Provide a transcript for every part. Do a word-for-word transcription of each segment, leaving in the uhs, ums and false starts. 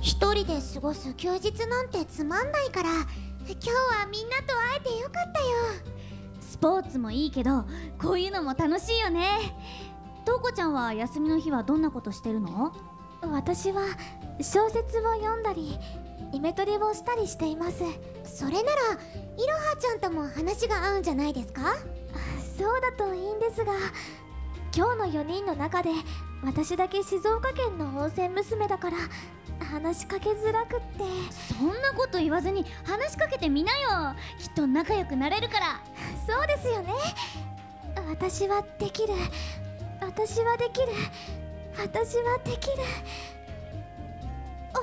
一人で過ごす休日なんてつまんないから、今日はみんなと会えてよかったよ。 スポーツもいいけど、こういうのも楽しいよね。とうこちゃんは休みの日はどんなことしてるの？ 私は小説を読んだりイメトレをしたりしています。 それならいろはちゃんとも話が合うんじゃないですか？ そうだといいんですが、今日のよにんの中で私だけ静岡県の温泉娘だから話しかけづらくって。 そんなこと言わずに話しかけてみなよ。きっと仲良くなれるから。 そうですよね。私はできる、私はできる、私はできる。あ、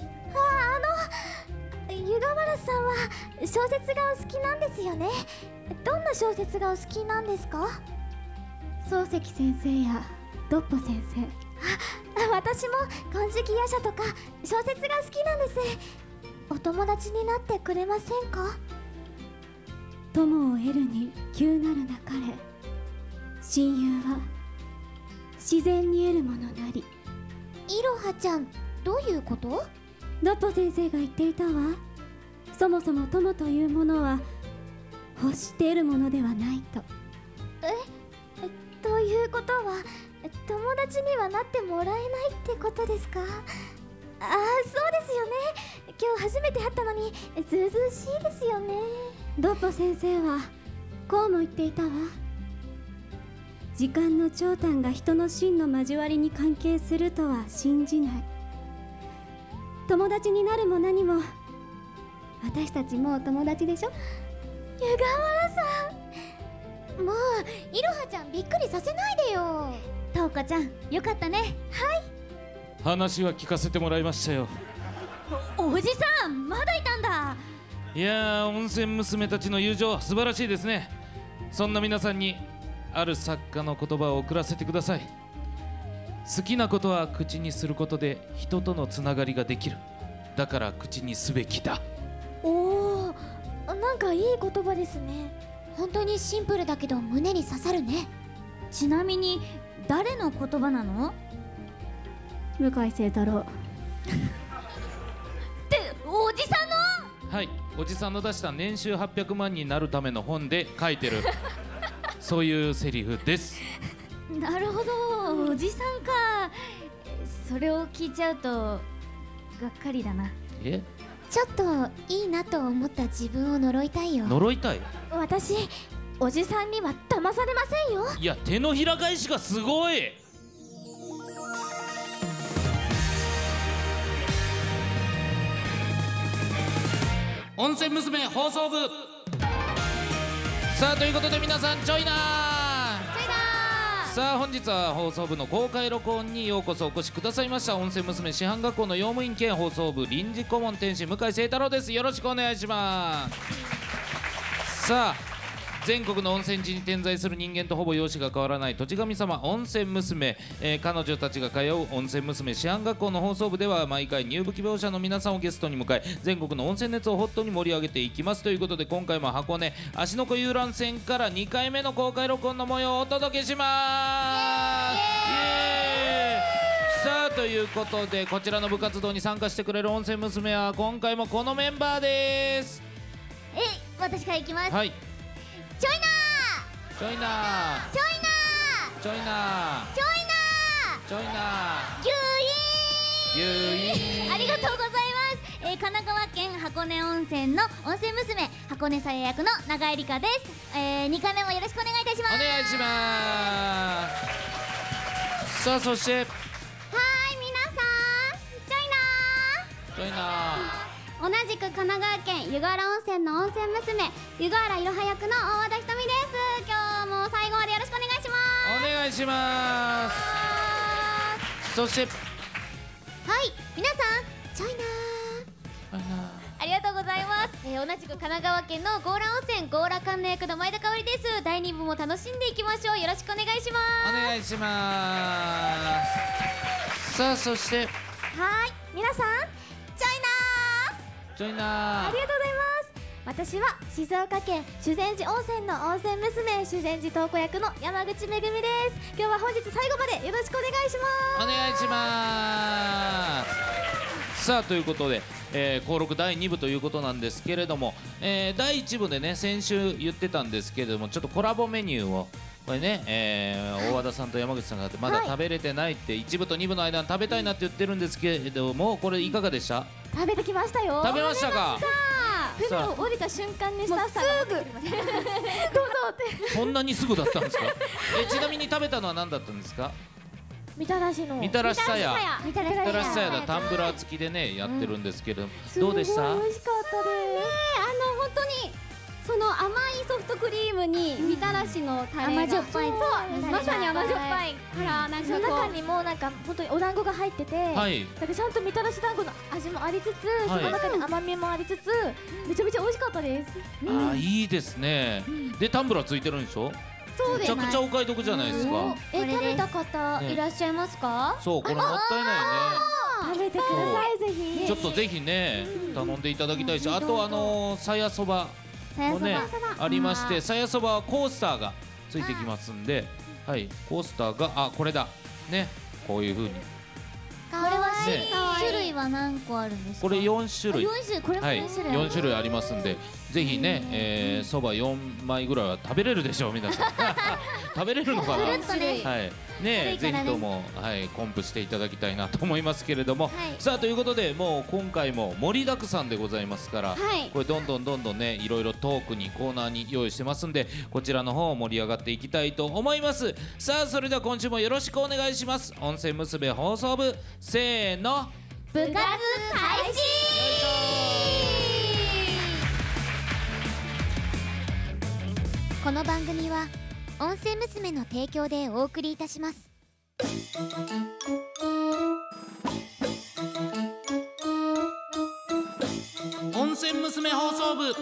あ、あの湯河原さんは小説がお好きなんですよね。どんな小説がお好きなんですか？ 漱石先生やドッポ先生。 あ、私も金色夜叉とか小説が好きなんです。お友達になってくれませんか？ 友を得るに急なるなかれ、親友は自然に得るものなり。 いろはちゃん、どういうこと？ ドッポ先生が言っていたわ。そもそも友というものは欲して得るものではないと。 え、ということは友達にはなってもらえないってことですか？ああ、そうですよね。今日初めて会ったのにずうずうしいですよね。 ドッポ先生はこうも言っていたわ。時間の長短が人の真の交わりに関係するとは信じない。友達になるも何も私たちもう友達でしょ。 湯河原さん、 もういろはちゃんびっくりさせないでよ。 とうこちゃん、よかったね。はい。 話は聞かせてもらいましたよ。 お, おじさん、まだいたんだ。 いやー、温泉娘たちの友情素晴らしいですね。そんな皆さんにある作家の言葉を送らせてください。好きなことは口にすることで人とのつながりができる。だから口にすべきだ。 おお、なんかいい言葉ですね。 本当にシンプルだけど胸に刺さるね。 ちなみに誰の言葉なの？ 向井清太郎。 っておじさんの？ はい、おじさんの出した年収はっぴゃくまんになるための本で書いてるそういうセリフです。 なるほど、おじさんか。それを聞いちゃうとがっかりだな。 え？ ちょっといいなと思った自分を呪いたいよ。 呪いたい？ 私、おじさんには騙されませんよ。 いや、手のひら返しがすごい。温泉娘放送部。さあ、ということで皆さんちょいなー。ちょいなー。さあ、本日は放送部の公開録音にようこそお越しくださいました。温泉娘師範学校の用務員兼放送部臨時顧問天使向井清太郎です。よろしくお願いします。さあ、全国の温泉地に点在する人間とほぼ容姿が変わらない土地神様温泉娘、えー、彼女たちが通う温泉娘師範学校の放送部では毎回入部希望者の皆さんをゲストに迎え全国の温泉熱をホットに盛り上げていきます。ということで今回も箱根芦ノ湖遊覧船からにかいめの公開録音の模様をお届けします。イエーイ。さあ、ということでこちらの部活動に参加してくれる温泉娘は今回もこのメンバーです。 えい、私からいきます。 はい。 ちょいなーちょいなーちょいなーちょいなーちょいなちょいなーぎゅーいーーゆいー。 ありがとうございます。えー、神奈川県箱根温泉の温泉娘箱根さや役の永井梨香です。えー、にかいめもよろしくお願いいたします。 お願いします。さあ、そしてはーい、皆さんちょいなー。 ちょいなー。 同じく神奈川県湯河原温泉の温泉娘湯河原いろは役の大和田ひとみです。今日も最後までよろしくお願いします。 お願いします。そしてはい、皆さんちょいなー。 ありがとうございます。えー、同じく神奈川県の強羅温泉強羅観音役の前田香織です。だいに部も楽しんでいきましょう。よろしくお願いします。 お願いします。さあ、そしてはい、皆さんちょいなー。 ちょいなー。 ありがとうございます。私は静岡県修善寺温泉の温泉娘修善寺瞳子役の山口めぐみです。今日は本日最後までよろしくお願いします。 お願いしまさあということで、えー、登録だいに部ということなんですけれども、えー、だいいち部でね先週言ってたんですけれども、ちょっとコラボメニューをこれね、えー、大和田さんと山口さんがまだ食べれてないって、いち部とに部の間に食べたいなって言ってるんですけれども、これいかがでした？ 食べてきましたよ。 食べましたか？ 船を降りた瞬間にスタッフさんがすぐどうぞってそんなにすぐだったんですか？えちなみに食べたのは何だったんですか？ みたらしのみたらしさやみたらしみたらしさやだタンブラー付きでねやってるんですけれども、どうでした？ 美味しかったです。 あの本当にその甘いソフトクリームにみたらしのタレが、 甘じょっぱい、 そうまさに甘じょっぱいからなんそのかこう中にもなんか本当にお団子が入ってて、 はいなんかちゃんとみたらし団子の味もありつつ、 はいその中に甘みもありつつ、めちゃめちゃ美味しかったです。 あーいいですね。でタンブラーついてるんでしょ？ そうです。 めちゃくちゃお買い得じゃないですか。 え、 これです食べた方ねいらっしゃいますか？ そうこれもったいない食べてください、ぜひ。 ね。ちょっとぜひね頼んでいただきたいし、あとあのさやそばさやそばもねありまして、さやそばはコースターがついてきますんで、はいコースターがあこれだね、こういう風にこれはね種類は何個あるんですか？ これよん種類よん種類、これもはいよん種類、 よん種類ありますんで、ぜひねえーそばよんまいぐらいは食べれるでしょう皆さん。食べれるのかな？ くるっとね、 はい、ねぜ軽いからねひとも、はい、コンプしていただきたいなと思いますけれども、 はいさあということでもう今回も盛りだくさんでございますから、 はいこれどんどんどんどんねいろいろトークにコーナーに用意してますんで、こちらの方盛り上がっていきたいと思います。さあそれでは今週もよろしくお願いします。温泉娘放送部せーの部活開始。 この番組は温泉娘の提供でお送りいたします。 温泉娘放送部、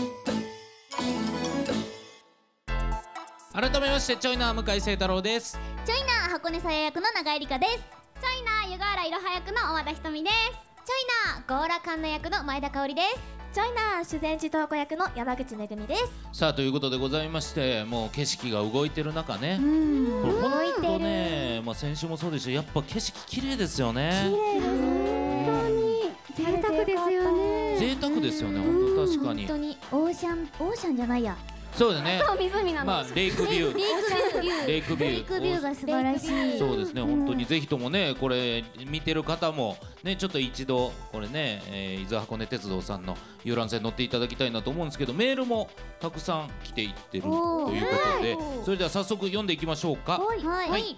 改めましてちょいな向井聖太郎です。 ちょいな箱根さや役の永井梨香です。 ちょいな湯河原いろは役の大和田ひとみです。ちょいなゴーラカンナ役の前田香織です。 ちょいな修善寺東子役の山口めぐみです。 さあということでございまして、もう景色が動いてる中ね、 うんこれほんと動いてる。 ね、まあ、先週もそうでした、やっぱ景色綺麗ですよね。 贅沢ですよね。 贅沢ですよね、本当確かに。 本当にオーシャン、オーシャンじゃないや。 そうだね。 そう湖なの。 まあレイクビュー、 レイクビュー、 レイクビュー、 レイクビューが素晴らしい。 そうですね、本当にぜひともね、これ見てる方もね、ちょっと一度これね、えー、伊豆箱根鉄道さんの遊覧船乗っていただきたいなと思うんですけど、メールもたくさん来ていってるということで、それでは早速読んでいきましょうか。 はい、はい、 はい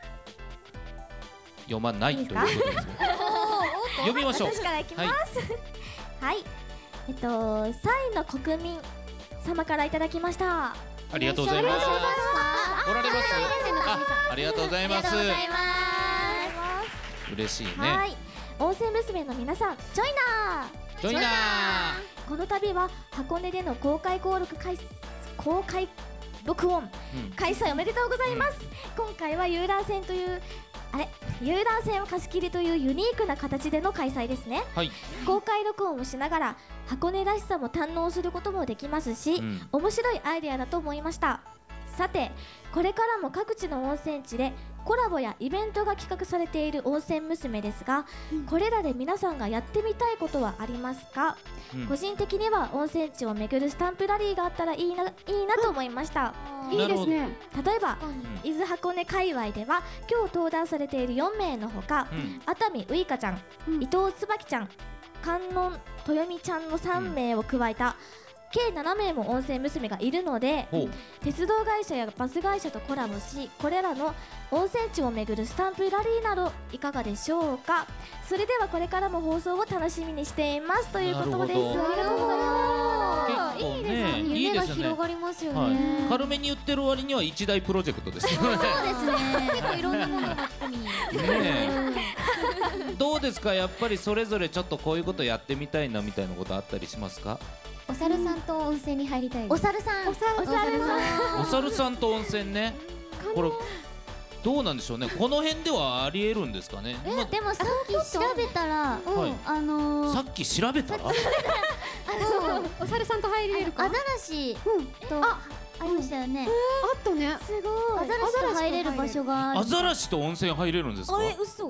読まないということですね。読みましょう。 私からいきます。はい、えっとサイの国民様からいただきました。 ありがとうございます。おられます。あ、ありがとうございます。 ありがとうございま嬉しいね。 はい、温泉娘の皆さん、ちょいなー。 ジョイナー。 この度は箱根での公開登録開公開録音、 うん開催おめでとうございます。今回は遊覧船というあれ遊覧船を貸し切りというユニークな形での開催ですね。 はい。 公開録音をしながら箱根らしさも堪能することもできますし、 うん面白いアイデアだと思いました。さてこれからも各地の温泉地でコラボやイベントが企画されている温泉娘ですが、これらで皆さんがやってみたいことはありますか？ うん個人的には温泉地を巡るスタンプラリーがあったらいいないいなと思いました。 いいですね。 例えばうん伊豆箱根界隈では今日登壇されているよんめいのほか、 うん熱海ウイカちゃん、 うん伊藤椿ちゃん、観音豊美ちゃんのさんめいを加えた、計ななめいも温泉娘がいるので、 ほう。 鉄道会社やバス会社とコラボし、これらの温泉地を巡るスタンプラリーなどいかがでしょうか。それではこれからも放送を楽しみにしていますということです。 なるほどありがとうございます。 結構ね、いい夢がですよね広。がりますよはいね。。 軽めに言ってる割には一大プロジェクトですね。 そうですね。結構いろんなものがここに。 ねえどうですか、やっぱりそれぞれちょっとこういうことやってみたいなみたいなことあったりしますか？ お猿さんと温泉に入りたいです。 お猿さん。お猿さん。 お猿さんと温泉ね、これどうなんでしょうね、この辺ではありえるんですかね。 え、でもさっき調べたら、 はいあのー、 さっき調べたらお猿さんと入れるか。 アザラシとありましたよね。 あったね。 すごい。 アザラシと入れる場所がある。 アザラシと温泉入れるんですか？ 嘘。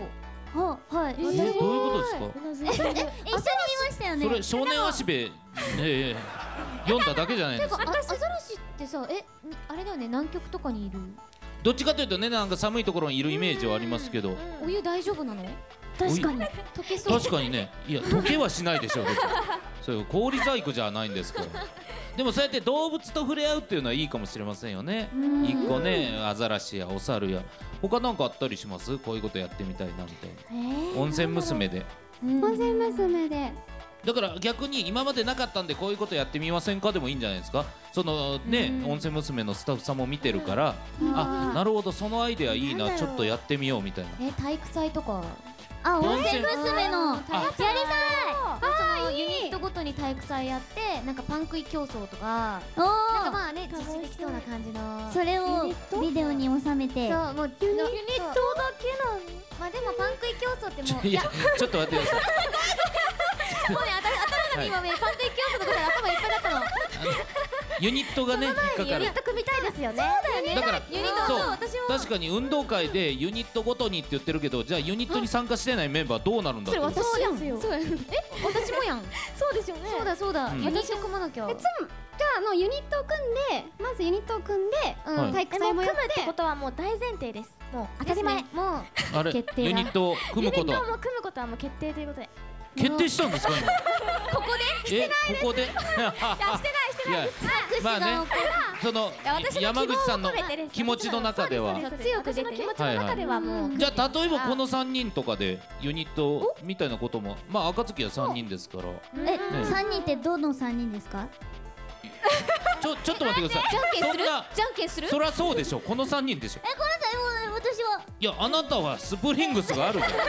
ははい。 えー、どういうことですか？ え、一緒に見ましたよね。 それ少年足部ねえ読んだだけじゃないですか。 アザラシってさ、え、あれだよね、南極とかにいる。 どっちかというとね、なんか寒いところにいるイメージはありますけど。 お湯大丈夫なの？ 確かに溶けそう。 確かにね、いや溶けはしないでしょう。別にそういう氷細工じゃないんですから。でもそうやって動物と触れ合うっていうのはいいかもしれませんよね。一個ね、アザラシやお猿や他なんかあったりします？こういうことやってみたいなみたいな。温泉娘で。 温泉娘でだから逆に今までなかったんでこういうことやってみませんかでもいいんじゃないですか。そのね、温泉娘のスタッフさんも見てるから、あ、なるほど、そのアイデアいいな、ちょっとやってみようみたいな。 え、体育祭とか。 あ、温泉娘のやりたい。 そのユニットごとに体育祭やって、なんかパン食い競争とか、 おなんかお。 まあね、実施できそうな感じの。 それをビデオに収めて。 そう、もうユニットだけなの。まあでもパン食い競争ってもう、 いや、ちょっと待ってください。 もうね、頭が今ね、パン食い競争のことで頭いっぱいだったの。 ユニットがね、引っかかる。 ユニット組みたいですよね。そうだよね。 だからユニット、 そうそう、私も。 確かに運動会でユニットごとにって言ってるけど、じゃあユニットに参加してないメンバーどうなるんだってこと。 私やん。そうやん。え、私もやん。 そうですよね。 そうだそうだ。 うんユニット組まなきゃ。 じゃああのユニットを組んでまずユニットを組んで、 はい体育え、もう組祭もやっむってことはもう大前提です。もう当たり前。 もうあれ、 決定だユニットを組むことユニットをもう組むことはもう決定ということで。 決定したんですか今。 ここで。 え、ここで。いや、してないしてない。まあね、その山口さんの気持ちの中では。 強く出て気持ちの中ではもう。 じゃあ例えばこの三人とかでユニットみたいなことも、まあ暁は三人ですから。 え、三人ってどの三人ですか？ ちょちょっと待ってください。 じゃんけんする？ そんな、 じゃんけんする？ そりゃそうでしょ。この三人でしょ。 え、ごめんなさい、もう私は。 いや、あなたはスプリングスがあるじゃん。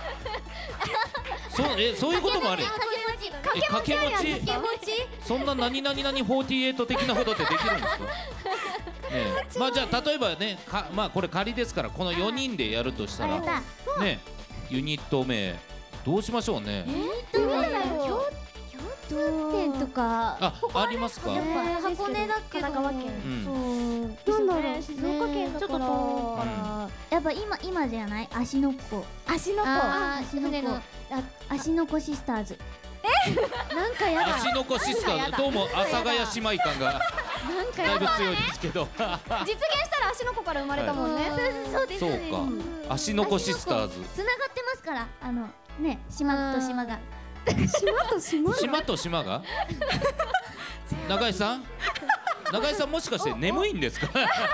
そう、え、そういうこともある。 掛け持ち。 え、掛け持ち。 掛け持ち？ そんな何々々フォーティーエイト的なことってできるんですか。ねえ、まあじゃあ例えばね、か、まあこれ仮ですからこのよにんでやるとしたらあれだ。 ね、ユニット名どうしましょうね。 共通点とか。 あ、ありますか。 やっぱ箱根だけど。 神奈川県。 うん。 そう。 なんだろう、静岡県だから。 やっぱ今今じゃない？芦ノ湖。 足の子。 ああ、 芦ノ湖。 船の。 芦ノ湖シスターズ。 なんかやだ。 足の子シスター、どうも阿佐ヶ谷姉妹感がなんかだいぶやだ。 強いですけど。 実現したら足の子から生まれたもんね。 そうですそうか。足の子シスターズ。 つながってますから、あのね、島と島が。 島と島島と島が。中井さん。中井さんもしかして眠いんですか。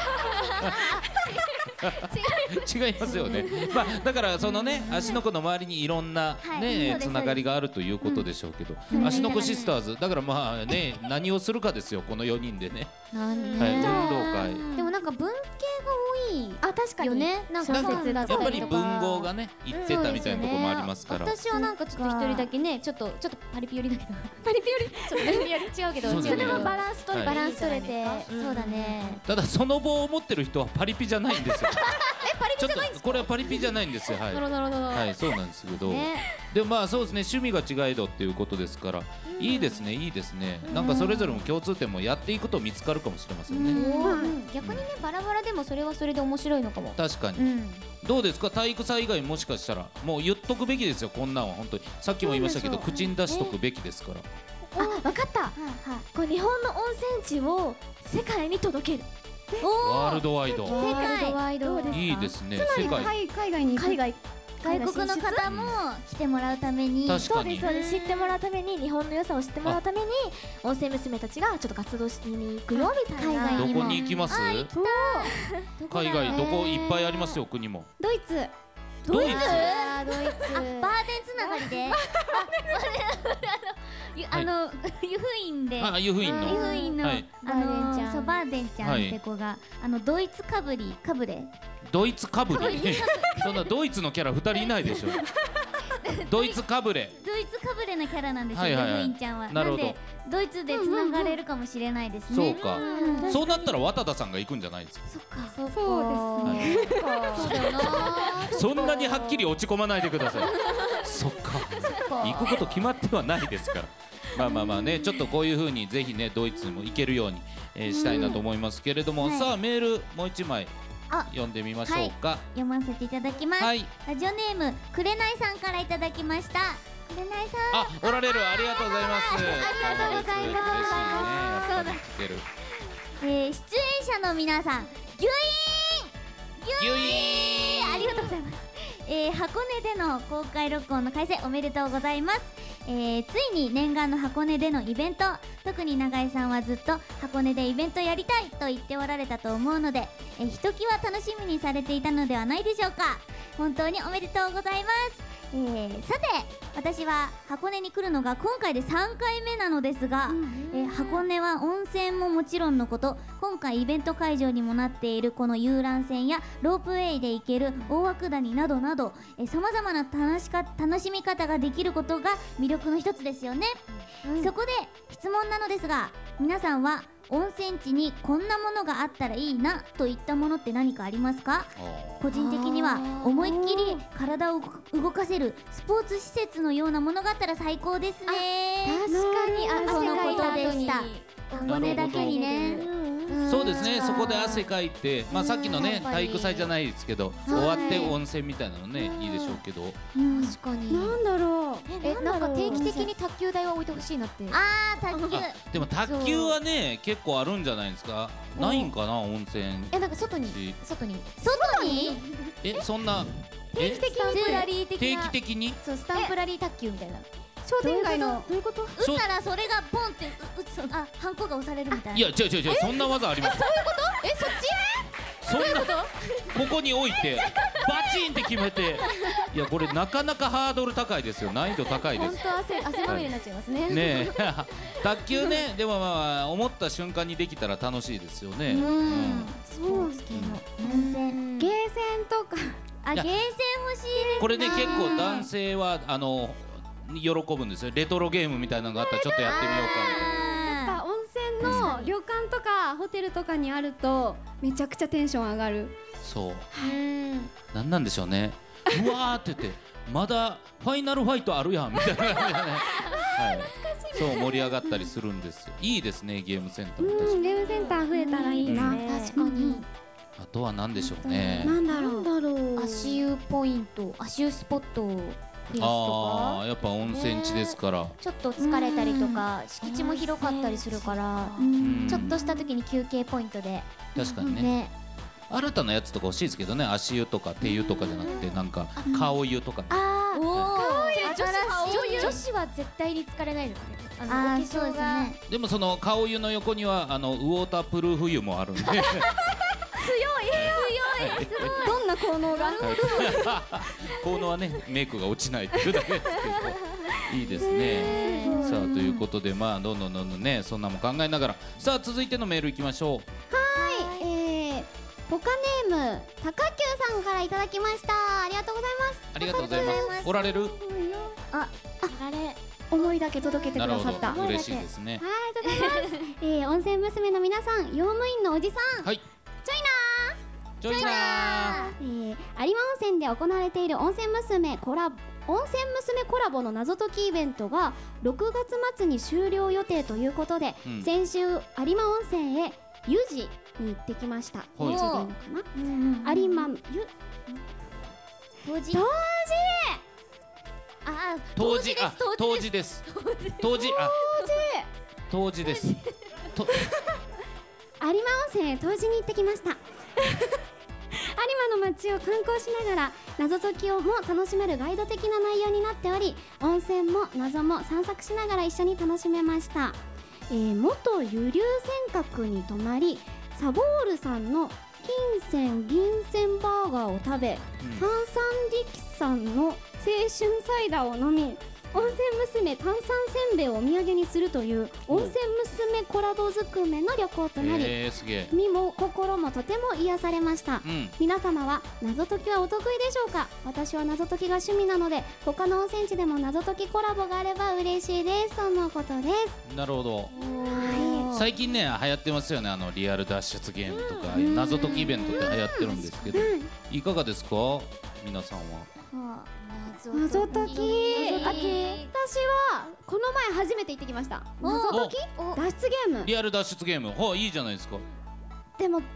違いますよね。まあだからそのね、芦ノ湖の周りにいろんなはいそうねですつながりがあるということでしょうけど、芦ノ湖シスターズだからまあね、何をするかですよ、このよにんでね。 なんはい、運ね。 動会。 でもなんか文系が多いあ、確かに。 よね。なんかなんか小説だったやっぱりりとか。 文豪がね言ってたみたいなところもありますから。 私はなんかちょっと一人だけね、ちょっとちょっとパリピ寄りだけど。パリピ寄り。ちょっとパリピ寄り違うけど。 そうですね違うけどそれもバランス取れてバランス取れていいんじゃないですか。 そうだね。 ただその棒を持ってる人はパリピじゃないんですよ。 え、パリピじゃないんですか？ ちょっとこれはパリピじゃないんですよ。はい。 なるほどなるほど。 はい、そうなんですけど。 ね。 でもまあそうですね、趣味が違えどっていうことですから、いいですね、いいですね。なんかそれぞれの共通点もやっていくと見つかるかもしれませんね。 うん逆にね、バラバラでもそれはそれで面白いのかも。 確かに。 うん。 どうですか、体育祭以外もしかしたらもう言っとくべきですよ。こんなんは本当にさっきも言いましたけど、口に出しとくべきですから。 あ、わかった。こう日本の温泉地を世界に届ける。 ワールドワイド。 世界ワイド。 いいですね。世つまり界。 海海外に行く海外。 外国の方も来てもらうために。 確かにそうです、。そうです。知ってもらうために、日本の良さを知ってもらうために、温泉娘たちがちょっと活動しに行くよみたいな。 海外どこに行きます？海外どこいっぱいありますよ、国も。 ドイツドイツ。 あー、ドイツ。 あ、バーデンつながりで。あの、湯布院で。 あ、湯布院の。 湯布院の、 はいあのバーデンちゃんそうバーデンちゃんって子が、あのドイツかぶりかぶれ。 ドイツかぶり。そんなドイツのキャラ二人いないでしょ。ドイツかぶれ。 ドイツかぶれなキャラなんですよ、湯はいはいはい布院ちゃんは。 なるほどんでドイツでつながれるかもしれないですね。 そうか。そうなったら渡田さんが行くんじゃないですか。 そっか。 そうそうですねそうだよな。 そんなにはっきり落ち込まないでください。そっか。行くこと決まってはないですから。まあまあまあね、ちょっとこういう風にぜひねドイツにも行けるように、えーしたいなと思いますけれども、 はいさあメールもう一枚あ読んでみましょうか。 読ませていただきます。 はい。 ラジオネームくれないさんからいただきました。くれないさん、 あ、おられる、ありがとうございます。 ありがとうございます。 嬉しいね。やっぱり聞ける。 えー、出演者の皆さん、ギュイーンギュイーンありがとうございます。えー、箱根での公開録音の開催おめでとうございます。えー、ついに念願の箱根でのイベント、特に永井さんはずっと箱根でイベントやりたいと言っておられたと思うので、えー、ひときわ楽しみにされていたのではないでしょうか。本当におめでとうございます。えー、さて私は箱根に来るのが今回でさんかいめなのですが、えー、箱根は温泉ももちろんのこと、今回イベント会場にもなっているこの遊覧船やロープウェイで行ける大涌谷などなどさまざまな楽しか楽しみ方ができることが魅力の一つですよね、うん、そこで質問なのですが、皆さんは温泉地にこんなものがあったらいいなといったものって何かありますか？個人的には思いっきり体を動かせるスポーツ施設のようなものがあったら最高ですね。 確かに、あ、 その汗かいたことで後にした。箱根だけにね。 そうですね、そこで汗かいて、まあさっきのね体育祭じゃないですけど、終わって温泉みたいなのねいいでしょうけど、 確かに。 なんだろう。 え、なんか定期的に卓球台は置いてほしいなって。 あー、卓球。 でも卓球はね結構あるんじゃないですか。ないんかな、温泉。 え、なんか外に外に外にえ、そんな定期的にスタンプラリー的定な、 期的にそう、スタンプラリー卓球みたいな。 商店街のどういうこと？ 打ったらそれがポンって打つ、あ、ハンコが押されるみたいな。 いや違う違う違う、そんな技あります。 そういうこと？え、そっち？ そんなここに置いてバチンって決めて、いやこれなかなかハードル高いですよ。難易度高いです。 本当汗汗まみれになっちゃいますね。 ねえ卓球ね、でもまあ思った瞬間にできたら楽しいですよね。 うん、 そう好きの温泉。 ゲーセンとかあ、ゲーセン欲しいです。 これね結構男性はあの喜ぶんですよ。レトロゲームみたいなのがあったらちょっとやってみようかみたいな。 やっぱ温泉の旅館とかホテルとかにあるとめちゃくちゃテンション上がる。 そう。 うん。 なんなんでしょうね。うわーって言ってまだファイナルファイトあるやんみたいな感じでね。はい。そう盛り上がったりするんですよ。いいですね、ゲームセンターも確かうん、 に。 ゲームセンター増えたらいいな。 確かに。 あとは何でしょうね。 なんだろう。 だろう。足湯ポイント、足湯スポットを増やすとああ、 か。 やっぱ温泉地ですから。 ちょっと疲れたりとか、敷地も広かったりするから、 うんちょっとした時に休憩ポイントで確かにね。 ね。 新たなやつとか欲しいですけどね。足湯とか手湯とかじゃなくてなんか顔湯とかね。 ああ、 おー、 女子新しい。 女子は絶対に疲れないですね。あのあー、 お化そうです粧がね。 でもその顔湯の横にはあのウォータープルーフ湯もあるんで。 どんな効能が？ 効能はねメイクが落ちないっていうだけですけどいいですね。さあということでまあどんどんどんどんねそんなも考えながら、さあ続いてのメールいきましょう。 はい、えー、ポカネームたかきゅうさんからいただきました。ありがとうございます。 ありがとうございます。おられる？ あれ思いだけ届けてくなるほださった。 ど、嬉しいですね。 はい、ありがとうございます。えー、温泉娘の皆さん、用務員のおじさん、 はい。 ちょいなちょいなー。えー、有馬温泉で行われている温泉娘コラボ温泉娘コラボの謎解きイベントがろくがつ末に終了予定ということで、 うん先週有馬温泉へ湯治に行ってきました。 はい湯治でいいのかな？有馬湯当時。 当時あー、 当時、あ、当当時時です。当時、あ、当時です。と、 有馬温泉へ湯治に行ってきました。有馬の街を観光しながら謎解きをも楽しめるガイド的な内容になっており、温泉も謎も散策しながら一緒に楽しめました。えー、元油流尖閣に泊まりサボールさんの金銭銀銭バーガーを食べ、 うん炭酸力さんの青春サイダーを飲み、温泉娘炭酸せんべいをお土産にするという温泉娘コラボずくめの旅行となり、 えー、すげえ。 身も心もとても癒されました。 うん。 皆様は謎解きはお得意でしょうか？私は謎解きが趣味なので、他の温泉地でも謎解きコラボがあれば嬉しいですとのことです。 なるほど。 は最近ね流行ってますよね、あのリアル脱出ゲームとか、ああいう謎解きイベントって流行ってるんですけど、いかがですか皆さんは。 謎解き、 謎解き私はこの前初めて行ってきました。謎解き？脱出ゲーム。 リアル脱出ゲーム、はい、いいじゃないですか。 でも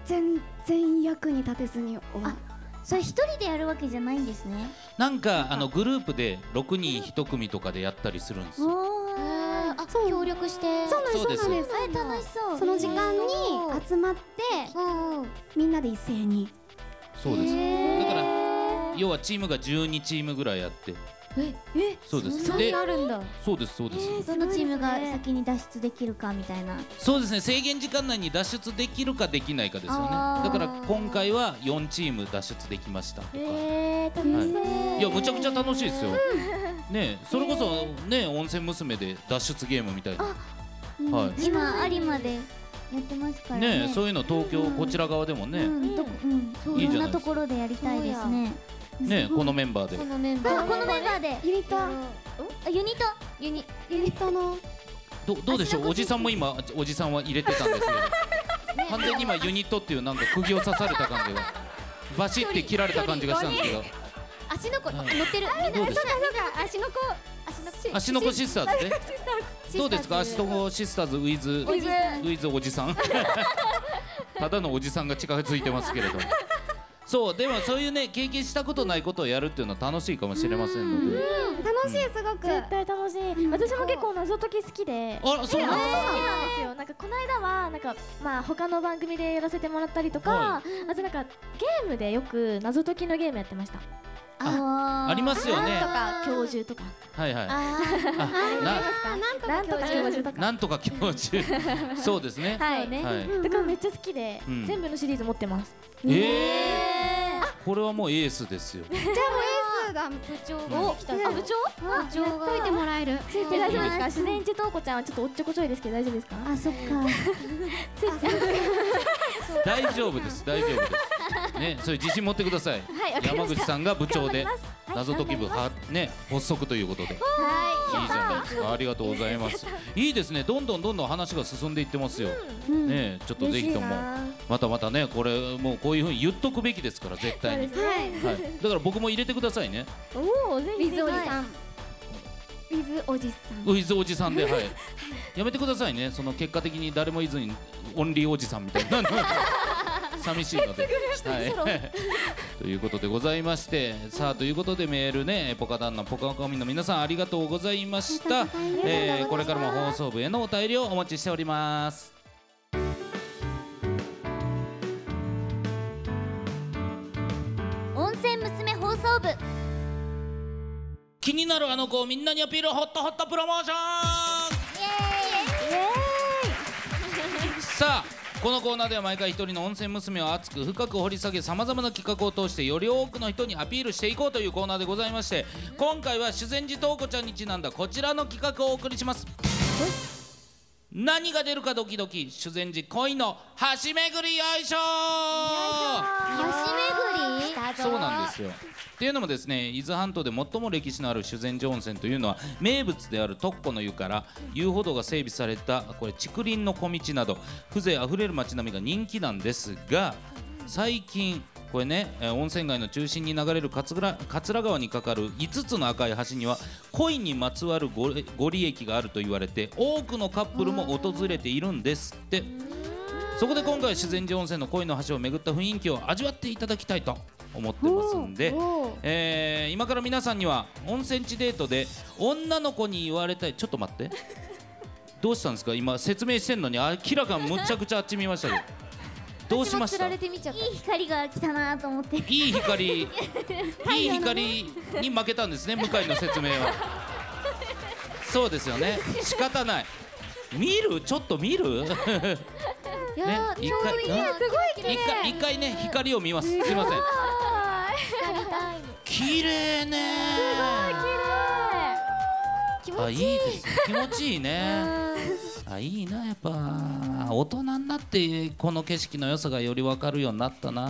全然役に立てずに終わる。 それ一人でやるわけじゃないんですね。 なんかあのグループでろくにんいち組とかでやったりするんですよ。 ああ、協力してそうなんです、 そうですそうなんです。 あれ楽しそう。 その時間に集まってみんなで一斉に。 そうです。だから要はチームがじゅうにチームぐらいやって。 ええそうです。 そんなにあるんだ。 そうですそうです。 どのチームが先に脱出できるかみたいな。 そうですね、制限時間内に脱出できるかできないかですよね。 あーだから今回はよんチーム脱出できましたとか。 えー、楽しそう。 いやむちゃくちゃ楽しいですよ。ねそれこそね温泉娘で脱出ゲームみたいな。はい今有馬でやってますからね。 ねそういうの東京こちら側でもねうん、どこ、うん、そういろんなところでやりたいですね。 ねこのメンバーでこのメンバーあ、このメンバーで。 ユニットあ、ユニット。 ユニユニットのどどうでしょう。おじさんも今おじさんは入れてたんですけど完全に今ユニットっていうなんか釘を刺された感じがバシって切られた感じがしたんですけど足の子乗はいってる。 どうですか。 足の子足の足の子シスターズねどうですか。足の子シスターズウィズウおじさんィズおじさんただのおじさんが近づいてますけれどもそうでもそういうね経験したことないことをやるっていうのは楽しいかもしれませんので。 楽しい、すごく。 絶対楽しい。私も結構謎解き好きで。 あらそうなんですか。 好きなんですよ。なんかこの間はなんかまあ他の番組でやらせてもらったりとか、 はあとなんかゲームでよく謎解きのゲームやってました。 あありますよね。 とか教授とか。 はいはい。 ああななんとか教授とか。 なんとか教授そうですね。 はい。 はい。 だからめっちゃ好きでうん全部のシリーズ持ってます。 ええこれはもうエースですよ。 じゃあもうエースだ。 部長ができた。あ、部長？ 部長が解いてもらえる。 ついて大丈夫ですか？自然一とうこちゃんはちょっとおっちょこちょいですけど大丈夫ですか？ あ、そっか。 大丈夫です大丈夫ですねそういう自信持ってください。 はい、わかりました。 山口さんが部長で頑張りますはい謎解き部はね発足ということで。いいはい。 じゃないですか。ありがとうございます。いいですね。どんどんどんどん話が進んでいってますよ。ねちょっとぜひともまたまたねこれもうこういう風に言っとくべきですから絶対に。はい。だから僕も入れてくださいね。 おお、ぜひぜひ。 ウィズおじさん。ウィズおじさん。 ウィズおじさんではい。やめてくださいね。その結果的に誰もいずにオンリーおじさんみたいな寂しいので。はい。ということでございまして、さあということでメールねポカダンのポカコミの皆さんありがとうございました。えーこれからも放送部へのお便りをお待ちしております。 温泉娘放送部。 気になるあの子をみんなにアピールホットホットプロモーション。さあこのコーナーでは毎回一人の温泉娘を熱く深く掘り下げさまざまな企画を通してより多くの人にアピールしていこうというコーナーでございまして、今回は修善寺とうこちゃんにちなんだこちらの企画をお送りします。何が出るかドキドキ修善寺恋の橋巡りよいしょー。 橋巡り。 そうなんですよ。っていうのもですね伊豆半島で最も歴史のある修善寺温泉というのは名物である徳湖の湯から遊歩道が整備されたこれ竹林の小道など風情あふれる街並みが人気なんですが、最近これね温泉街の中心に流れる桂桂川に架かるいつつの赤い橋には恋にまつわるごご利益があると言われて多くのカップルも訪れているんですって。そこで今回は修善寺温泉の恋の橋を巡った雰囲気を味わっていただきたいと思ってますんで、えー、今から皆さんには温泉地デートで女の子に言われたい。ちょっと待ってどうしたんですか今説明してんのに明らかにむちゃくちゃあっち見ましたけどどうしました。いいいい光が来たなと思って。 い光いい光に負けたんですね向井の説明は。そうですよね仕方ない。見るちょっと見るね一回一回一回ね光を見ます。すいません。綺麗ね。すごい綺麗。あいいですね気持ちいいね。あいいなやっぱ大人になってこの景色の良さがより分かるようになったな。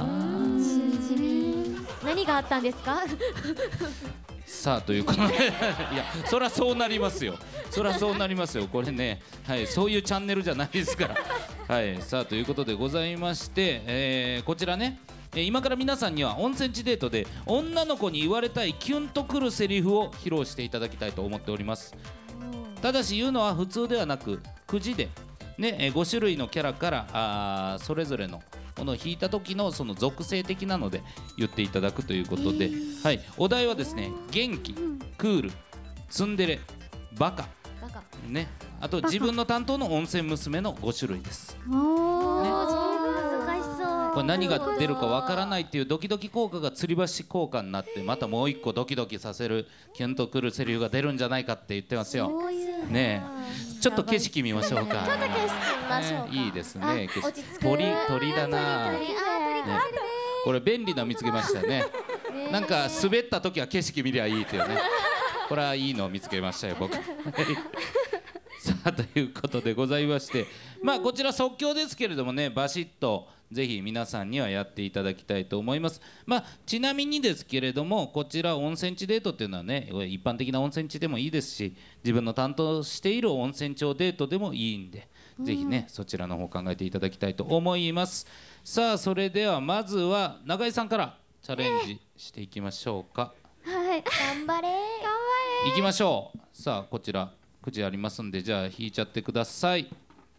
何があったんですか？ さあということでいやそりゃそうなりますよそりゃそうなりますよこれね、はい、そういうチャンネルじゃないですからはいさあということでございまして、えー、こちらね今から皆さんには温泉地デートで女の子に言われたいキュンとくるセリフを披露していただきたいと思っております。ただし言うのは普通ではなくくじで、ね、ご種類のキャラからあそれぞれのこの引いた時のその属性的なので言っていただくということで、はい、お題はですね元気、クール、ツンデレ、バカね、あと自分の担当の温泉娘のご種類です。 おー、 難しそう。 これ何が出るかわからないっていうドキドキ効果が吊り橋効果になって、またもう一個ドキドキさせるキュンとくるセリフが出るんじゃないかって言ってますよ。ねえ、ちょっと景色見ましょうか。 ちょっと景色見ましょうか。 ね、いいですね。 あ、落ち着く。 鳥鳥だな。 鳥鳥ね、これ便利な見つけましたね。なんか滑った時は景色見りゃいいっていうね。これはいいのを見つけましたよ僕。さあということでございまして、まあこちら即興ですけれどもね、バシッとぜひ皆さんにはやっていただきたいと思います。まあちなみにですけれども、こちら温泉地デートっていうのはね、一般的な温泉地でもいいですし、自分の担当している温泉町デートでもいいんで、ぜひねそちらの方考えていただきたいと思います。さあそれではまずは永井さんからチャレンジしていきましょうか。 はい、頑張れ。 いきましょう。さあこちらくじありますんで、じゃあ引いちゃってください。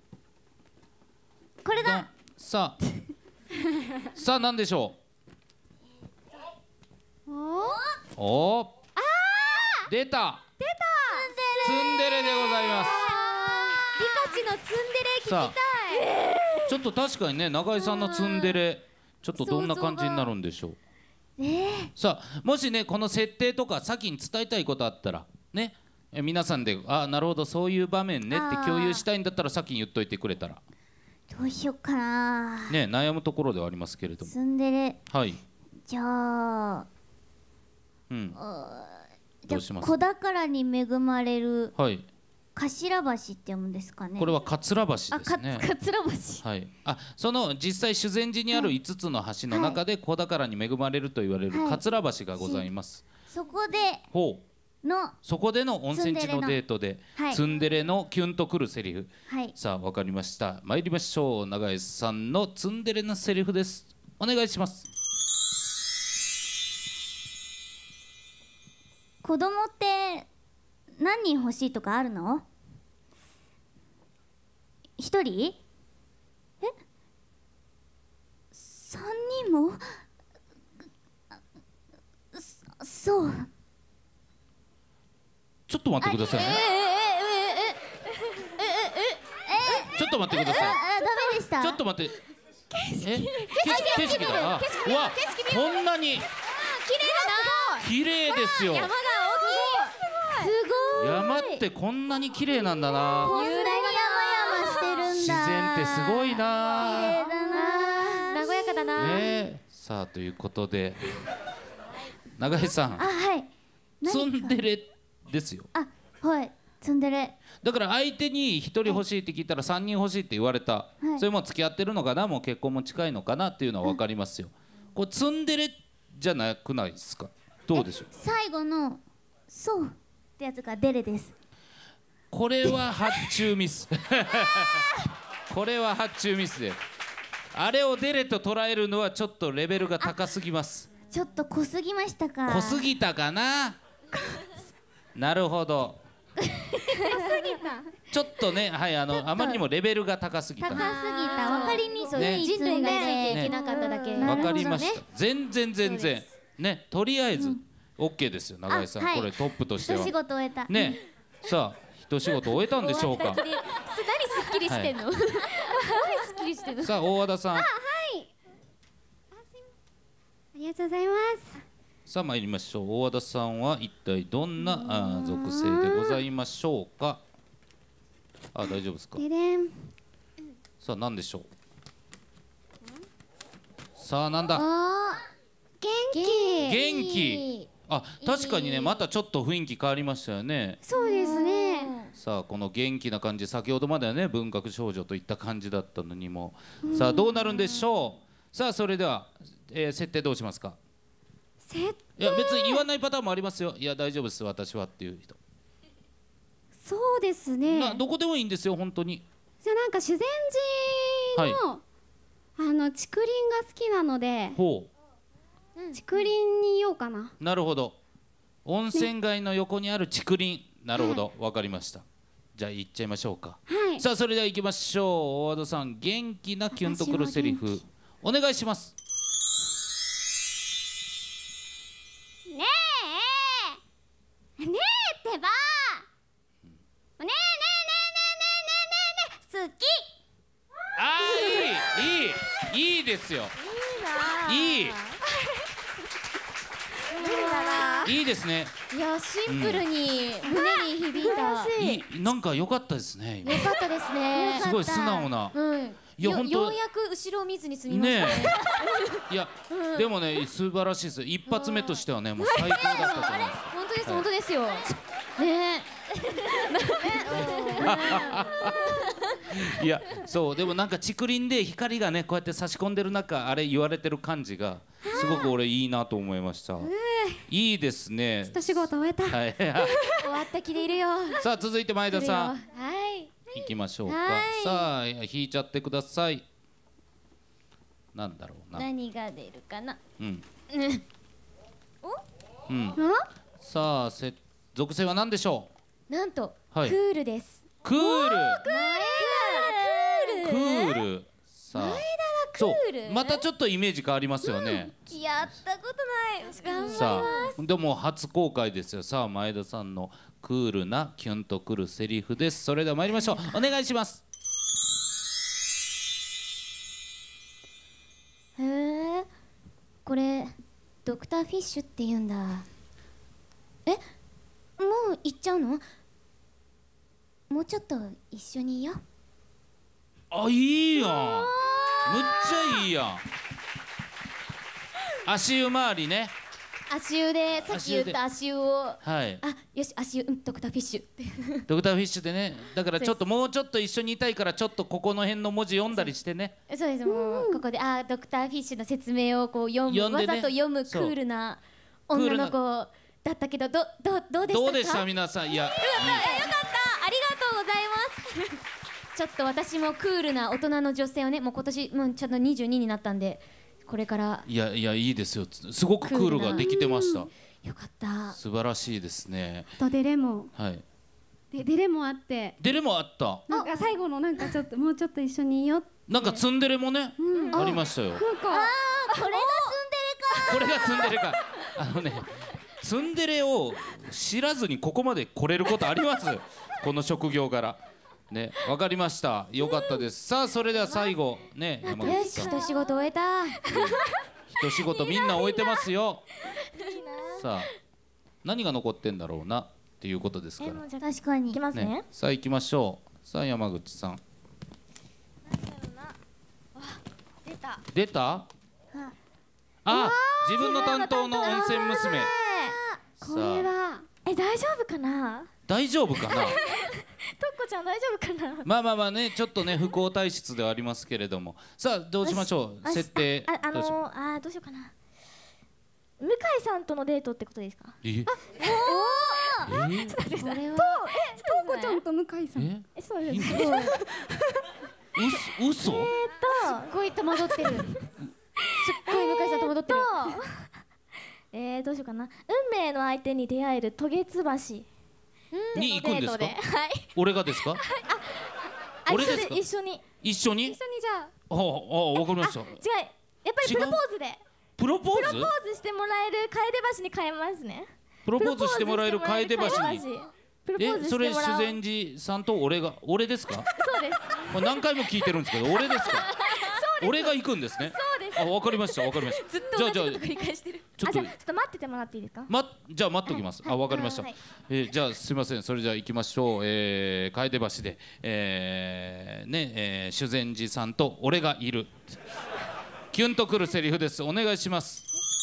これだ。 さあさあ何でしょう。おお、出た出たツンデレでございます。 リカチのツンデレ聞きたい。 ちょっと確かにね、永井さんのツンデレちょっとどんな感じになるんでしょう。さあもしねこの設定とか先に伝えたいことあったらね、え皆さんであなるほどそういう場面ねって共有したいんだったら先に言っといてくれたらどうしよっかな。 ね、悩むところではありますけれども。 ツンデレ。 はい。 じゃあ、 うん。 じゃあ子宝に恵まれる。 はい。 頭橋って読むんですかね。 これは桂橋ですね。 あ、桂橋。 はい。あ、その実際修善寺にある五つの橋の中で子宝に恵まれると言われる桂橋がございます。 そこで。 ほう。 の。 そこでの温泉地のデートでツンデレのキュンとくるセリフ。はい。さあわかりました。参りましょう。永井さんのツンデレなセリフです。お願いします。 子供って何人欲しいとかあるの？一人？え？三人も？そ、そう。 ちょっと待ってくださいね。ちょっと待ってください。 あ、ダメでした。 ちょっと待って。え？景色だ。あ、うわ、こんなに。綺麗ですよ。 山が大きい。 すごい。 山ってこんなに綺麗なんだな。 雄大に山々してるんだ。 自然ってすごいな。 綺麗だな。 和やかだな。 ね、さあということで永井さん、 あ、はい。 ツンデレですよ。 あ、はい。ツンデレ。 だから相手にひとり欲しいって聞いたらさんにん欲しいって言われた。はい、それも付き合ってるのかな、もう結婚も近いのかなっていうのは分かりますよ。これツンデレじゃなくないですか。どうでしょう。 最後のそうってやつがデレです。 これは発注ミス。これは発注ミスで、あれをデレと捉えるのはちょっとレベルが高すぎます。 ちょっと濃すぎましたか。 濃すぎたかな。なるほど。ちょっとね、はい、あのあまりにもレベルが高すぎた。 高すぎた。わかりにくい、 ね、 人類がついていけなかっただけ。 わかりました。全然全然ね、とりあえず オーケー ですよ永井さん。これトップとしては。 一仕事終えた。 ね、さあ一仕事終えたんでしょうか。 何すっきりしてんの。何すっきりしてんの。 さあ大和田さん。あ、はい。 ありがとうございます。 さあ参りましょう。大和田さんは一体どんなあ属性でございましょうか。あ、大丈夫ですか。 ででん。 さあ何でしょう。さあなんだ。 元気。 元気。あ、確かにね、またちょっと雰囲気変わりましたよね。 そうですね。 さあこの元気な感じ、先ほどまではね文学少女といった感じだったのにも、さあどうなるんでしょう。さあそれでは、えー、設定どうしますか。 設定。 いや別に言わないパターンもありますよ。いや大丈夫です私はっていう人。 そうですね。 などこでもいいんですよ本当に。 じゃあなんか修善寺の、はい、あの竹林が好きなので。 ほう。 竹林にいようかな。 なるほど。温泉街の横にある竹林。なるほど、わかりました。じゃあ行っちゃいましょうか。 はい。 さあそれでは行きましょう。大和田さん、元気なキュンとくるセリフお願いします。 ねえねえってば、ねえねえねえねえねえねえねえねえ好き。 あー、いいいいいいですよ。いいいいですね。 いやシンプルに胸に響いた。 いい、なんか良かったですね。今よかったですね。 すごい素直な。 うん。 いや本当ようやく後ろを見ずに済みましたね。 ねえ。いや、でもね素晴らしいです。一発目としてはねもう最高だったと思います。 本当です本当ですよ。ねいやそうでもなんか竹林で光がねこうやって差し込んでる中あれ言われてる感じがすごく俺いいなと思いました。いいですね。 一仕事終えた。 はい。 終わった気でいるよ。 さあ続いて前田さんはい。 行きましょうか。 はいさあ引いちゃってください。なんだろうな。 何が出るかな。 うん。 うんうん。さあせ属性は何でしょなんとクはいールです。 う。クール。 前田がククール。 ール。さあ。 クそールうまたちょっとイメージ変わりますよね。 やったことない。頑張りさます。 あでも初公開ですよ。さあ前田さんのクールなキュンとくるセリフです。それでは参りましょう。お願いします。 へえ。これドクターフィッシュって言うんだ。え、もう行っちゃうの？もうちょっと一緒にいよう。 あ、いいやん。むっちゃいいやん。足湯周りね。 足湯でさっき言った足湯を。 はい。 あ、よし足湯、うん、ドクターフィッシュって。 ドクターフィッシュでね。だからちょっともうちょっと一緒にいたいからちょっとここの辺の文字読んだりしてね。 そうです。もうここであドクターフィッシュの説明をこう読む、 読んでねわざと読むクールなそう女の子だったけど、どどどうでしたか？ どうでした皆さん。いや。 よかった、よかった、ありがとうございます。ちょっと私もクールな大人の女性をね、もう今年もうちょっとにじゅうにになったんで、これからいやいやいいですよ。すごくクールができてました。 よかった。 素晴らしいですね。 とデレもはい。 でデレもあって、 デレもあった。 なんか最後のなんかちょっともうちょっと一緒にいよう。 なんかツンデレもね、ありましたよ。 なんかこれがこれがツンデレか。あのね、ツンデレを知らずにここまで来れることあります？この職業から。ね、わかりました。よかったです。さあ、それでは最後ね、山よし、 口さん。 一仕事終えた。 一仕事みんな終えてますよ。さあ、何が残ってんだろうなっていうことですから。 確かにいきますねね、。さあ行きましょう。さあ山口さん。 出た。 出た？あ、自分の担当の温泉娘。 これさあ、 はえ、大丈夫かな？ 大丈夫かな？ とっこちゃん大丈夫かな？ まあまあまあね、ちょっとね不幸体質ではありますけれども、さあどうしましょう。 あ設定あ、あどうしよう。 のー、あーどうしようかな。向井さんとのデートってことですか？ え？え？ これは。 とうこちゃんと向井さん。 え？ え、そうです。 いいんですえーっうす嘘？ と、すっごい戸惑ってる。すっごい向井さん戸惑ってる。えー、どうしようかな。運命の相手に出会える渡月橋。 に行くんですかデートではい。 俺がですか？ あ俺ですか？ 一緒に。 一緒に？ 一緒にじゃあああ、わかりました。 違う。やっぱりプロポーズで。 プロポーズ？ プロポーズしてもらえる楓橋に変えますね。 プロポーズしてもらえる楓橋に。 プロポーズえ、それ修してもらう。 善寺さんと俺が俺ですか？ そうです。 これ何回も聞いてるんですけど、俺ですか？俺が行くんですね。 そうです。 あ、わかりました、わかりました。 ずっと同じこと繰り返してる。 じゃあじゃああ、じゃあちょっと待っててもらっていいですか？ ま、じゃあ待っときます。あ、わかりました。 はいえーじゃあすいません。それじゃあ行きましょう。えー、楓橋で、えー、ね、えー、修善寺さんと俺がいる。キュンとくるセリフです。お願いします。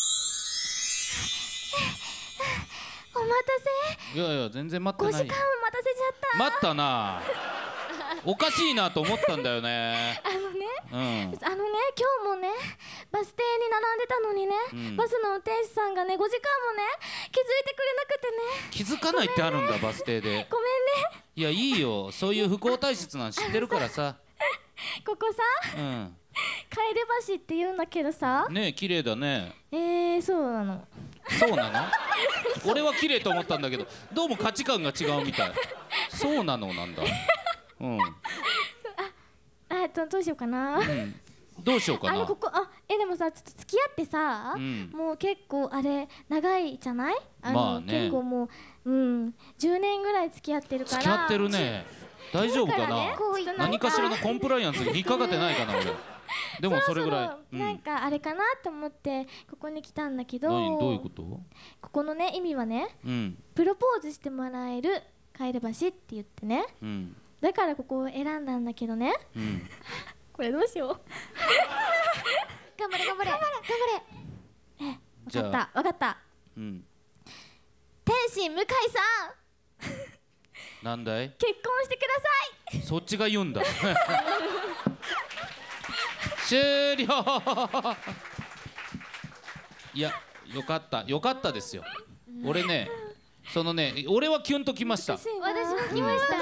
お待たせ。 いやいや全然待ってごない。 時間を待たせちゃった。 待ったな。おかしいなと思ったんだよね。 あのね、 うん。 あのね、今日もね、バス停に並んでたのにね、 うんバスの運転手さんがね、ごじかんもね、気づいてくれなくてね、 気づかないってあるんだバス停で。 ごめんね。 いやいいよ。そういう不幸体質なん知ってるからさ。 ここさ、 うん。 楓橋って言うんだけどさ、 ねえ綺麗だね。 えー、そうなの。 そうなの？俺は綺麗と思ったんだけど、どうも価値観が違うみたい。そうなのなんだ。うん。 あ、どどうしようかな。 うん。 どうしようかな。 あのここあえでもさちょっと付き合ってさ、うん、もう結構あれ長いじゃない？あの、まあね、結構もううんじゅうねんぐらい付き合ってるから。 付き合ってるね。大丈夫かな？ね、何かしらのコンプライアンスに引っかかってないかな俺。でもそれぐらい。 そろそろなんかあれかなと思ってここに来たんだけど。 何どういうこと？ ここのね意味はね、うん、プロポーズしてもらえる帰る橋って言ってね、うん、だからここを選んだんだけどね、うん、これどうしよう頑張れ頑張れ頑張れえ分かった分かった、うん、天心向井さんなんだい？ 結婚してください。 そっちが言うんだ終了いやよかったよかったですよ、うん、俺ねそのね俺はキュンときました。 私も来ました。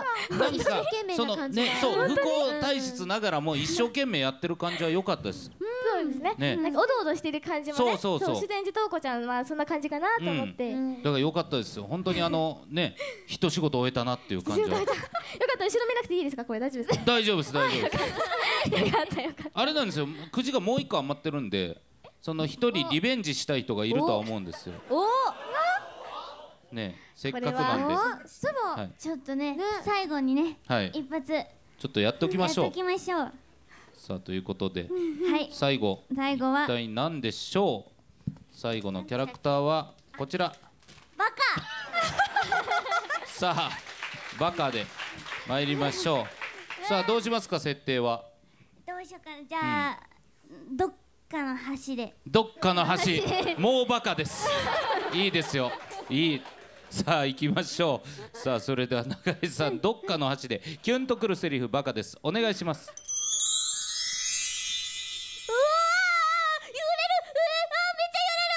なんかそのねそう不幸体質ながらも一生懸命やってる感じは良かったです。 そうですね。なんかおどおどしてる感じもね。 そうそうそう。 自然寺とうこちゃんはそんな感じかなと思って。 だから良かったですよ。本当にあのね一仕事終えたなっていう感じは。よかった。 後ろ見なくていいですかこれ大丈夫です。 大丈夫です大丈夫です。 よかったよかった。 あれなんですよ。くじがもう一個余ってるんで、その一人リベンジしたい人がいるとは思うんですよ。 お。 ねせっかくなんで。 そう、はい、ちょっとね、ね最後にね、はい、一発ちょっとやっておきましょう。 やっておきましょう。 さあということで、 はい、 最後最後は一体何でしょう。最後のキャラクターはこちら。 バカ。 さあバカで参りましょう。さあどうしますか設定は。 どうしようかなじゃあ、うん、どっかの橋で。 どっかの橋もうバカです。いいですよいい。さあ行きましょう。さあそれでは中井さんどっかの橋でキュンとくるセリフバカです。お願いします。 うわー揺れるあーめっちゃ揺れる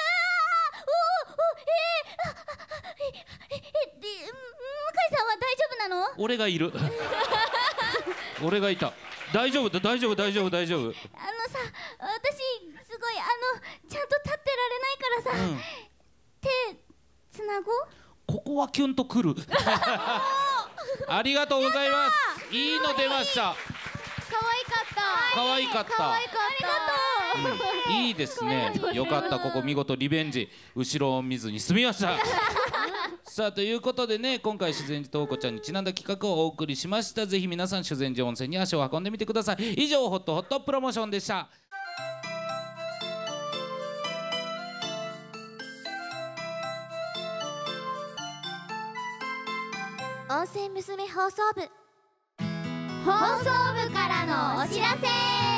あーおおえー、ええで向井さんは大丈夫なの？ 俺がいる俺がいた。大丈夫だ大丈夫大丈夫大丈夫。あのさ私すごいあのちゃんと立ってられないからさ、うん、手つなごう。 ここはキュンとくるありがとうございます。いいの出ました。 可愛かった。 可愛かった。ありがとう、うん、いいですね。よかったここ見事リベンジ後ろを見ずに済みましたさあということでね今回修善寺とうこちゃんにちなんだ企画をお送りしました。ぜひ皆さん修善寺温泉に足を運んでみてください。以上ホットホットプロモーションでした。 温泉娘放送部放送部からのお知らせ。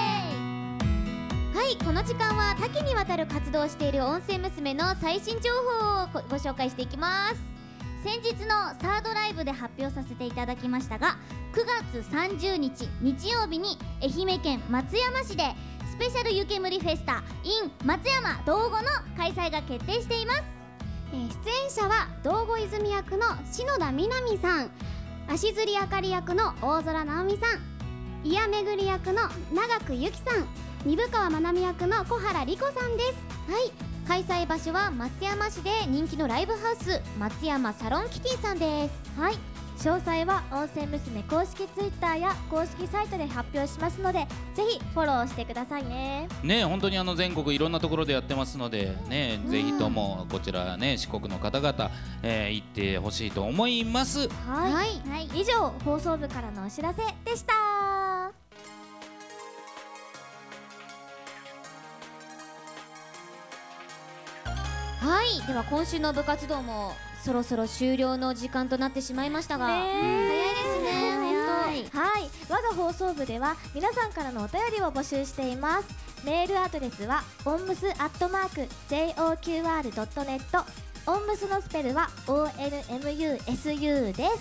はいこの時間は多岐にわたる活動をしている温泉娘の最新情報をご紹介していきます。 先日のサードライブで発表させていただきましたがくがつさんじゅうにち日曜日に愛媛県松山市でスペシャル湯煙フェスタ in 松山道後の開催が決定しています。 えー、出演者は道後泉役の篠田みなみさん、足摺あかり役の大空直美さん、伊谷めぐり役の長久由紀さん、二部川まなみ役の小原莉子さんです。はい、開催場所は松山市で人気のライブハウス松山サロンキティさんです。 はい、詳細は温泉娘公式ツイッターや公式サイトで発表しますのでぜひフォローしてくださいね。 ね本当にあの全国いろんなところでやってますのでね、うん、ぜひともこちらね四国の方々、えー、行ってほしいと思います。 はい、はいはい、以上放送部からのお知らせでした。 はい、では今週の部活動もそろそろ終了の時間となってしまいましたが、早いですね。 はい、我が放送部では皆さんからのお便りを募集しています。メールアドレスはオンムスアットマーク ジェイオーキューアールドットネット、オンムスのスペルは オーエヌエムユーエスユー です。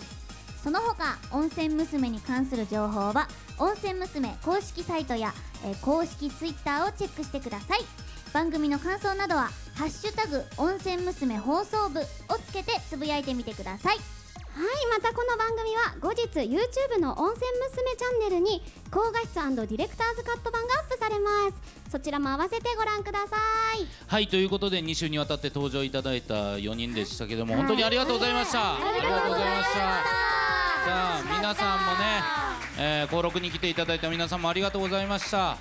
その他温泉娘に関する情報は温泉娘公式サイトや、えー、公式ツイッターをチェックしてください。番組の感想などはハッシュタグ温泉娘放送部をつけてつぶやいてみてください。 はい、またこの番組は後日 YouTube の温泉娘チャンネルに高画質&ディレクターズカット版がアップされます。そちらも合わせてご覧ください。 はい、ということでに週にわたって登場いただいたよにんでしたけども、はい、本当にありがとうございました。 ありがとうございました。さあ皆さんもね、えー、登録に来ていただいた皆さんもありがとうございました。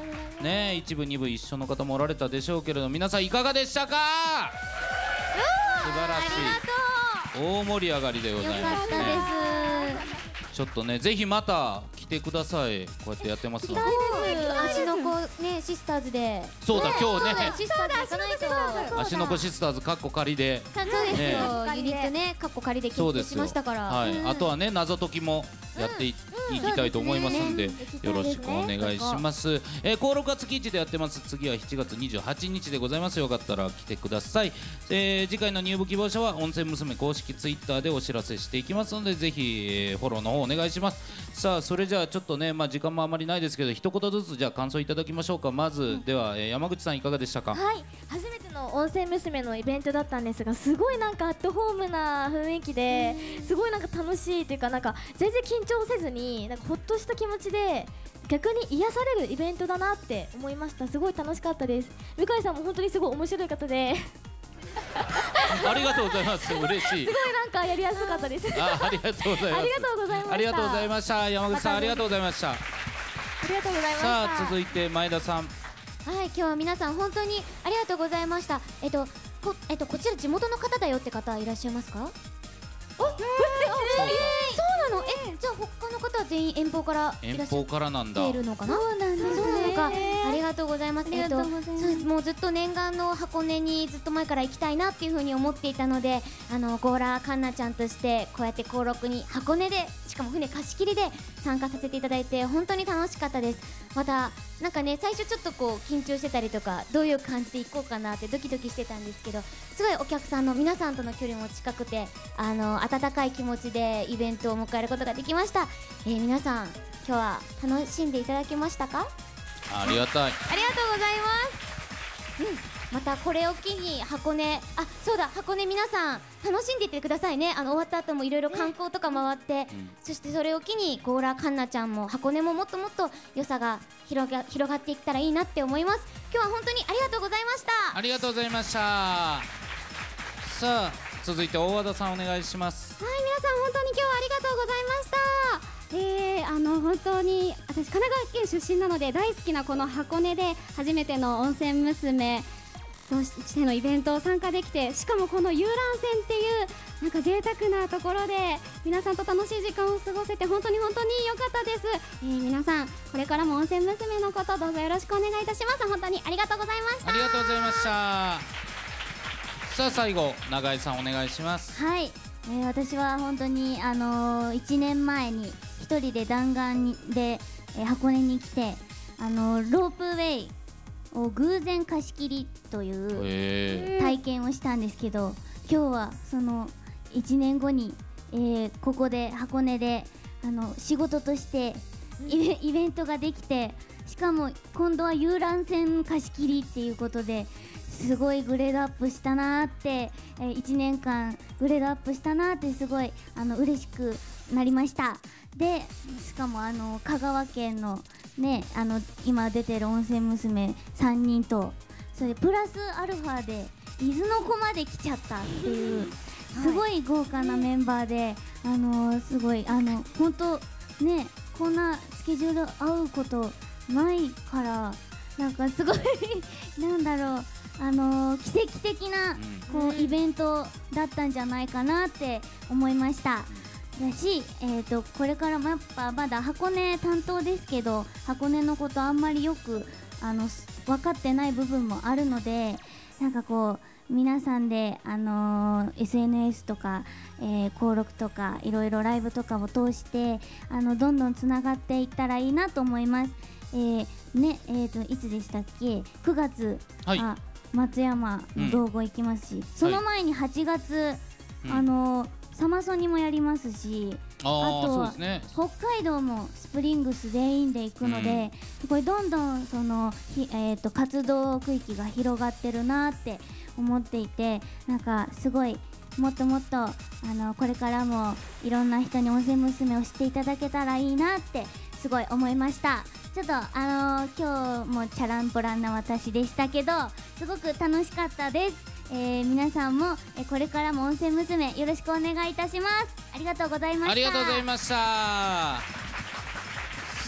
ね、一部二部一緒の方もおられたでしょうけれど、皆さんいかがでしたか？素晴らしい、大盛り上がりでございますね。ちょっとね、ぜひまた来てください。こうやってやってますので。 足の子ね、シスターズで。 そうだ、今日ね、 シスターズ行かないと。 足の子シスターズかっこ仮で、 そうですよ。ユニットね、かっこ仮で決定しましたから。 はい、あとはね、謎解きもやっていきたいと思いますんで、よろしくお願いします。えー、登録は月一でやってます。次はしちがつにじゅうはちにちでございます。よかったら来てください。えー、次回の入部希望者は温泉娘公式ツイッターでお知らせしていきますので、ぜひ、えー、フォローの方お願いします。さあ、それじゃあちょっとね、まあ時間もあまりないですけど、一言ずつじゃあ感想いただきましょうか。まず、うん、では、えー、山口さんいかがでしたか？ はい、初めての温泉娘のイベントだったんですが、すごいなんかアットホームな雰囲気で、すごいなんか楽しいというか、なんか全然緊張せずになんかほっとした気持ちで逆に癒されるイベントだなって思いました。すごい楽しかったです。向井さんも本当にすごい面白い方でありがとうございます。嬉しい。 すごいなんかやりやすかったです。 あ、ありがとうございます。 ありがとうございました。 ありがとうございました。山口さん、ありがとうございました。 ありがとうございました。 さあ、続いて前田さん。 はい、今日は皆さん本当にありがとうございました。えっとこえっとこちら地元の方だよって方いらっしゃいますか？お、えそうなの？え、じゃあ他の方は全員遠方からいらっしゃっているのかな？そうなんですね。そうなのか。ありがとうございます。えっとそうです。もうずっと念願の箱根にずっと前から行きたいなっていう風に思っていたので、あのゴーラーカンナちゃんとしてこうやって登録に箱根で、しかも船貸し切りで参加させていただいて本当に楽しかったです。またなんかね、最初ちょっとこう緊張してたりとか、どういう感じで行こうかなってドキドキしてたんですけど、すごいお客さんの皆さんとの距離も近くて、あの温かい気持ちでイベントを迎えることができました。えー、皆さん今日は楽しんでいただけましたか？ ありがたい。 ありがとうございます。うん、またこれを機に箱根、あ、そうだ、箱根皆さん楽しんでいってくださいね。あの終わった後もいろいろ観光とか回って、うん、そしてそれを機にゴーラーカンナちゃんも箱根ももっともっと良さが広が広がっていったらいいなって思います。今日は本当にありがとうございました。 ありがとうございました。さあ、続いて大和田さんお願いします。 はい、皆さん本当に今日はありがとうございました。えー、あの本当に私神奈川県出身なので大好きなこの箱根で初めての温泉娘としてのイベントを参加できて、しかもこの遊覧船っていうなんか贅沢なところで皆さんと楽しい時間を過ごせて本当に本当に良かったです。えー、皆さんこれからも温泉娘のことどうぞよろしくお願いいたします。本当にありがとうございました。 ありがとうございました。さあ、最後永井さんお願いします。 はい、えー、私は本当にあのー、いちねんまえに一人で弾丸で、えー、箱根に来て、あのー、ロープウェイを偶然貸し切りという体験をしたんですけど、今日はそのいちねんごに、えー、ここで箱根であの仕事としてイベ、イベントができて、しかも今度は遊覧船貸し切りっていうことですごいグレードアップしたなーって、えー、いちねんかんグレードアップしたなーってすごいあの嬉しくなりました。でしかもあの香川県のね、あの今出てる温泉娘さんにんと、それプラスアルファで伊豆の湖まで来ちゃったっていうすごい豪華なメンバーで、あのー、すごいあの本当ね、こんなスケジュール合うことないから、なんかすごいなんだろう、あのー、奇跡的なこうイベントだったんじゃないかなって思いました。だし、えー、とこれからもやっぱまだ箱根担当ですけど、箱根のことあんまりよくあの分かってない部分もあるので、なんかこう皆さんで、あのー、エスエヌエス とか、えー、登録とかいろいろライブとかを通してあのどんどんつながっていったらいいなと思います。えーねえー、といつでしたっけ、くがつ、はい、あ松山の道後行きますし、うん、その前にはちがつ、はい、あのーサマソニもやりますし、あ, あとは、ね、北海道もスプリングス全員で行くので、うん、これどんどんその、えー、と活動区域が広がってるなって思っていて、なんかすごいもっともっとあのこれからもいろんな人に温泉娘を知っていただけたらいいなってすごい思いました。ちょっとあのー、今日もチャランポランな私でしたけど、すごく楽しかったです。えー、皆さんも、えー、これからも温泉娘よろしくお願いいたします。ありがとうございました。 ありがとうございました。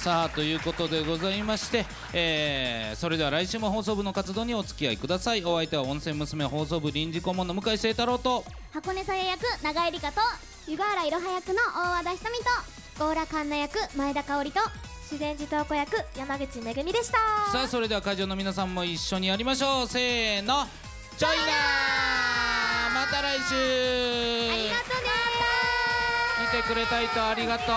さあということでございまして、えー、それでは来週も放送部の活動にお付き合いください。お相手は温泉娘放送部臨時顧問の向井聖太郎と箱根さや役長井理香と湯河原いろは役の大和田ひとみと強羅環奈役前田香織と自然寺東子役山口めぐみでした。 さあそれでは会場の皆さんも一緒にやりましょう。せーの、ちょいなー、また来週。 ありがとねー、見てくれた人ありがとう。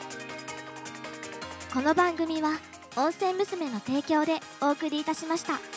この番組は温泉娘の提供でお送りいたしました。